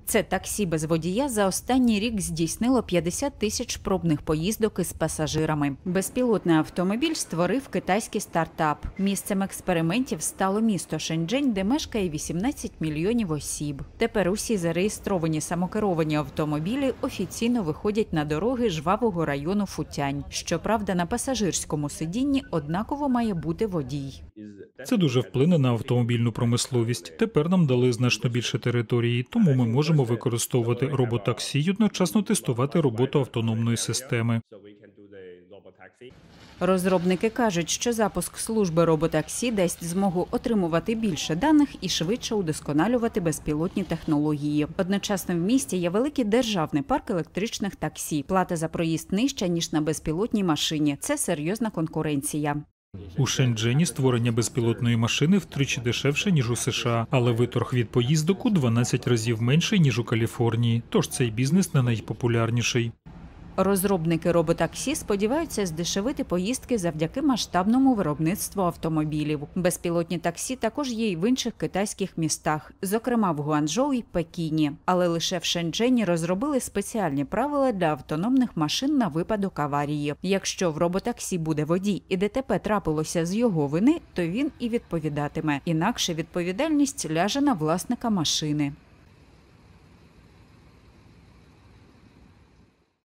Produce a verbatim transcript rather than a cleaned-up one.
Це таксі без водія за останній рік здійснило п'ятдесят тисяч пробних поїздок із пасажирами. Безпілотний автомобіль створив китайський стартап. Місцем експериментів стало місто Шенчжень, де мешкає вісімнадцять мільйонів осіб. Тепер усі зареєстровані самокеровані автомобілі офіційно виходять на дороги жвавого району Футянь. Щоправда, на пасажирському сидінні однаково має бути водій. Це дуже вплине на автомобільну промисловість. Тепер нам дали значно більше території, тому ми можемо використовувати роботаксі і одночасно тестувати роботу автономної системи. Розробники кажуть, що запуск служби роботаксі дасть змогу отримувати більше даних і швидше удосконалювати безпілотні технології. Одночасно в місті є великий державний парк електричних таксі. Плата за проїзд нижча, ніж на безпілотній машині. Це серйозна конкуренція. У Шенчжені створення безпілотної машини втричі дешевше, ніж у США, але виторг від поїздок у дванадцять разів менший, ніж у Каліфорнії. Тож цей бізнес не найпопулярніший. Розробники роботаксі сподіваються здешевити поїздки завдяки масштабному виробництву автомобілів. Безпілотні таксі також є й в інших китайських містах, зокрема в Гуанчжоу і Пекіні. Але лише в Шенчжені розробили спеціальні правила для автономних машин на випадок аварії. Якщо в роботаксі буде водій і ДТП трапилося з його вини, то він і відповідатиме. Інакше відповідальність ляже на власника машини.